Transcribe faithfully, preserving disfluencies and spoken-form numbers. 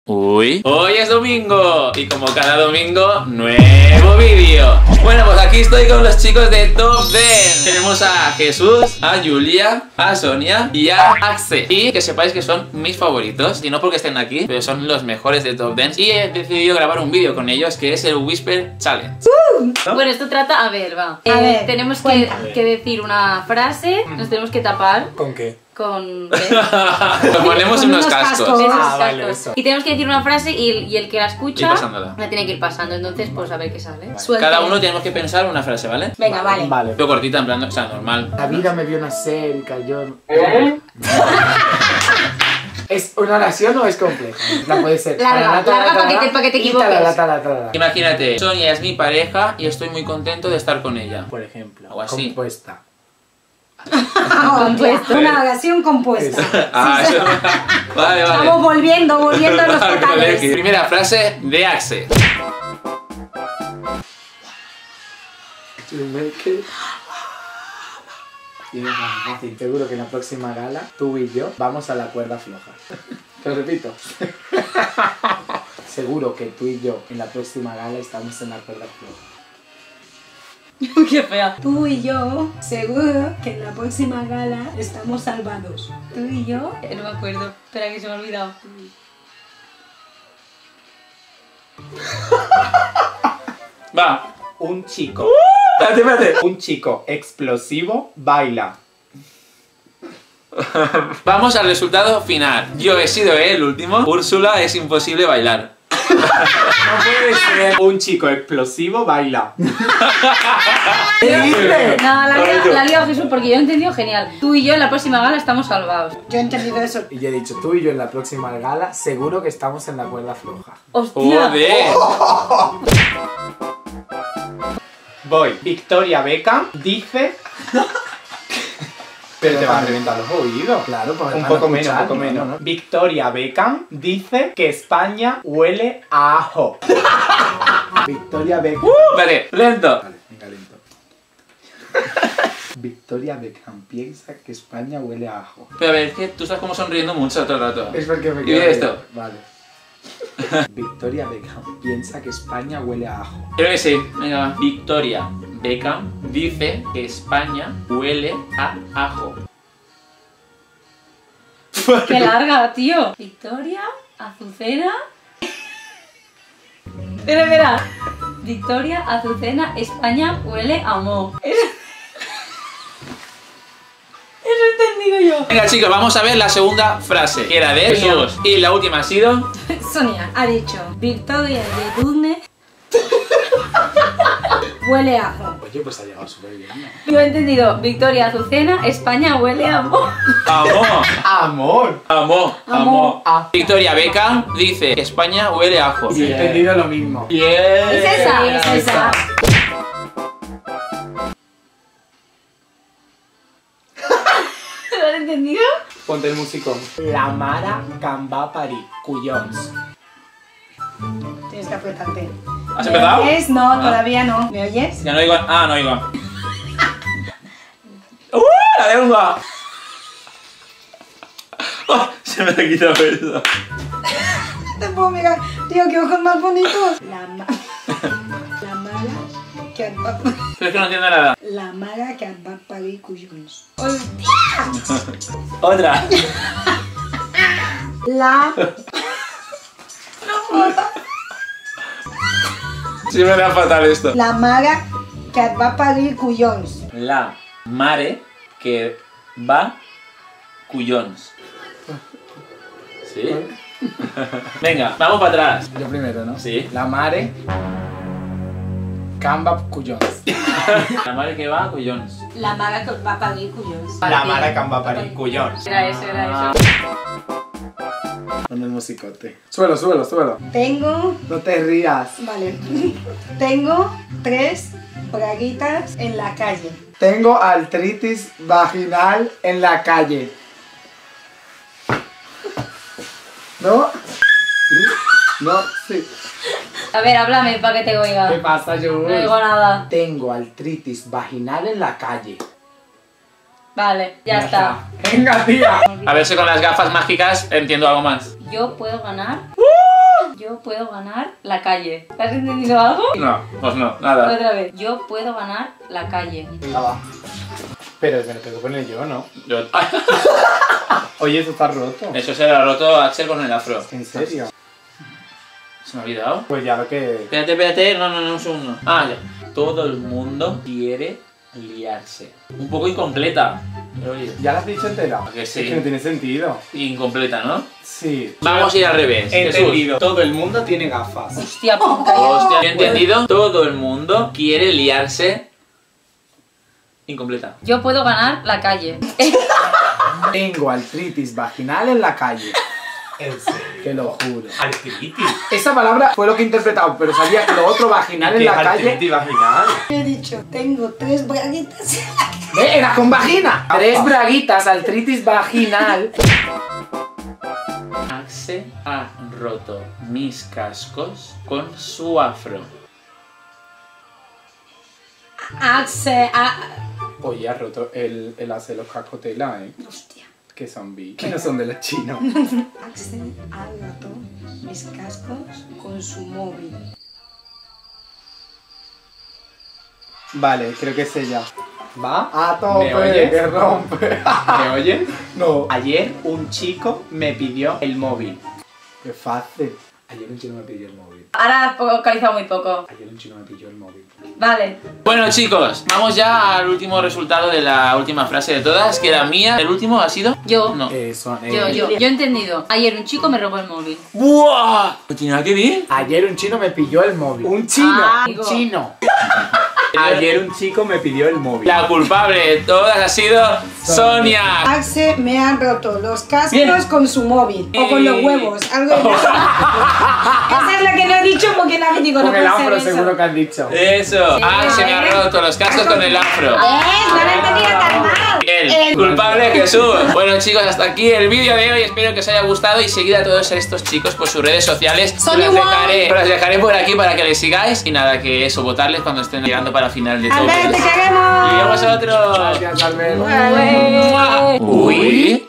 Uy, hoy es domingo y como cada domingo, nuevo vídeo. Bueno, pues aquí estoy con los chicos de Top Dance. Tenemos a Jesús, a Julia, a Sonia y a Axe. Y que sepáis que son mis favoritos, y no porque estén aquí, pero son los mejores de Top Dance. Y he decidido grabar un vídeo con ellos que es el Whisper Challenge. ¿No? Bueno, esto trata, a ver, va. Eh, a ver, tenemos que, que decir una frase, nos tenemos que tapar. ¿Con qué? Con... Nos ponemos Con unos unos cascos. cascos. Esos Ah, cascos. vale, eso. Y tenemos que decir una frase y, y el que la escucha Ir pasándola. la tiene que ir pasando. Entonces, pues a ver qué sale. Vale. Suerte. Cada uno tenemos que pensar una frase, ¿vale? Venga, vale. Vale. Pero cortita, en plan, o sea, normal. La vida me vio nacer y cayó. ¿Es una oración o es compleja? La puede ser. Larga, larga para que te- para que te y equivoques. talala, talala, talala. Imagínate, Sonia es mi pareja y estoy muy contento de estar con ella. Por ejemplo, O así. compuesta. Compuesto. Una oración compuesta. Ah, eso. Vale, vale. Estamos volviendo, volviendo a los Al totales. colegio. Primera frase de Axe. Y es más fácil. Seguro que en la próxima gala, tú y yo vamos a la cuerda floja. Te lo repito. Seguro que tú y yo en la próxima gala estamos en la cuerda floja. Qué fea. Tú y yo, seguro que en la próxima gala estamos salvados. Tú y yo. Eh, No me acuerdo. Espera que se me ha olvidado. Va. Un chico. Espérate, espérate. Un chico explosivo baila. Vamos al resultado final. Yo he sido el último. Úrsula es imposible bailar. No puede ser. Un chico explosivo baila. ¿Qué dices? No, la ha liado- la ha liado Jesús porque yo he entendido genial. Tú y yo en la próxima gala estamos salvados. Yo he entendido eso. Y yo he dicho, tú y yo en la próxima gala, seguro que estamos en la cuerda floja. ¡Hostia! Joder. Voy. Victoria Beckham dice... Pero te van a reventar los oídos. Claro, pues un poco menos, un poco menos. ¿no? Victoria Beckham dice que España huele a ajo. Victoria Beckham. Vale, lento. Vale, venga, lento. Victoria Beckham piensa que España huele a ajo. Pero a ver, es que tú estás como sonriendo mucho todo el rato. Es porque me ¿Y quedo de esto? callado. Vale. Victoria Beckham piensa que España huele a ajo. Creo que sí. Venga, va. Victoria Beckham dice que España huele a ajo. ¡Qué larga, tío! Victoria, Azucena... Espera, espera. Victoria, Azucena, España huele a moho. Eso... Eso he entendido yo. Venga, chicos, vamos a ver la segunda frase. Que era de Jesús. Y la última ha sido... Sonia ha dicho, Victoria de Dudne huele a ajo. Oye, pues ha llegado súper bien, ¿no? Yo he entendido Victoria, Azucena, España huele a moho. ¡Amor! ¡Amor! ¡Amor! ¡Amor! Ah. Victoria Beckham dice que España huele a ajo. Y he entendido lo mismo. Bien. ¿Es esa? Es esa. ¿Lo has entendido? Ponte el musicón. La Mara can va a parir, cuyons. Tienes que apretarte. ¿Has empezado? ¿Me oyes? No, todavía no. ¿Me oyes? Ya no digo... Ah, no digo. ¡Uh! ¡La lengua! Oh, se me ha quitado eso. Te puedo mirar. Tío, qué ojos más bonitos. La, ma la mala que et va... Pero es que no entiendo nada. La mala que et va parir collons. Otra. La... Sí me da fatal esto. La mala que et va parir collons. La mare que va cuyons. ¿Sí? Venga, vamos para atrás. Yo primero, ¿no? Sí. La Mare can va cuyons. La mare que va cuyons. La maga que va a parir cuyons. La Mare can va a parir, cuyons. Era eso, era eso. Pon el musicote. Suelo, suelo, suelo. Tengo... No te rías. Vale. Tengo tres braguitas en la calle. Tengo artritis vaginal en la calle. ¿No? ¿Sí? No, sí. A ver, háblame para que te ¿Qué oiga. pasa, yo? No digo nada. Tengo artritis vaginal en la calle. Vale, ya, está. Venga, tía. A ver si con las gafas mágicas entiendo algo más. Yo puedo ganar. ¡Uh! Yo puedo ganar la calle. ¿Has entendido algo? No, pues no, nada. Otra vez. Yo puedo ganar la calle. Venga, va. Pero me lo tengo que poner yo, ¿no? Yo... Oye, eso está roto. Eso se lo ha roto Axel con el afro. ¿En serio? ¿Se me ha olvidado? Pues ya lo que... Espérate, espérate, no, no, no, un segundo. Ah, ya. Todo el mundo quiere liarse. Un poco incompleta. Pero oye, ¿Ya lo has dicho entera? Que sí. Es que no tiene sentido. incompleta, ¿no? Sí. Vamos a ir al revés. He Jesús. entendido. Todo el mundo tiene gafas. Hostia puta. Hostia, ¿he entendido? Todo el mundo quiere liarse. Incompleta. Yo puedo ganar la calle. Tengo artritis vaginal en la calle. ¿En serio? Te lo juro. Artritis. Esa palabra fue lo que he interpretado, pero sabía que lo otro vaginal en ¿Qué la es calle... artritis vaginal? He dicho, tengo tres braguitas. ¡Ve! ¡Era con vagina! Tres braguitas, artritis vaginal. Axel ha roto mis cascos con su afro. Axe, a... Oye, ha roto el, el hace los cascotela, ¿eh? Hostia. Que son bi. Que no son de los chinos. Axel ha roto mis cascos con su móvil. Vale, creo que es ella. ¿Va? A tope, ¿Me oyes? que rompe. ¿Me oyen? No. Ayer un chico me pidió el móvil. Qué fácil. Ayer un chico me pidió el móvil. Ahora has localizado muy poco. Ayer un chico me pidió el móvil. Vale. Bueno, chicos, vamos ya al último resultado de la última frase de todas, que era mía. ¿El último ha sido? Yo. No. Eso, eh. Yo, yo. Yo he entendido. Ayer un chico me robó el móvil. ¡Buah! ¿No tiene nada que ver? Ayer un chino me pilló el móvil. Un chino. Ah, un digo. chino. Ayer un chico me pidió el móvil. La culpable de todas ha sido Sonia. Axe me ha roto los cascos Bien. con su móvil. O con los huevos. Algo de eso. Esa es la que no he dicho porque la digo, no Con el puede ser afro eso. seguro que has dicho. Eso. Sí. Ah, se me ha roto los cascos con el afro. ¿Ves? No lo he entendido tan mal. Bien, El- culpable Jesús. Bueno, chicos, hasta aquí el vídeo de hoy. Espero que os haya gustado y seguid a todos estos chicos por sus redes sociales. Os Son las igual. dejaré, os las dejaré por aquí para que les sigáis. Y nada, que eso, votarles cuando estén llegando para el final de todo. Albert, te Y queremos. a vosotros. Gracias, Albert. Ué. Uy.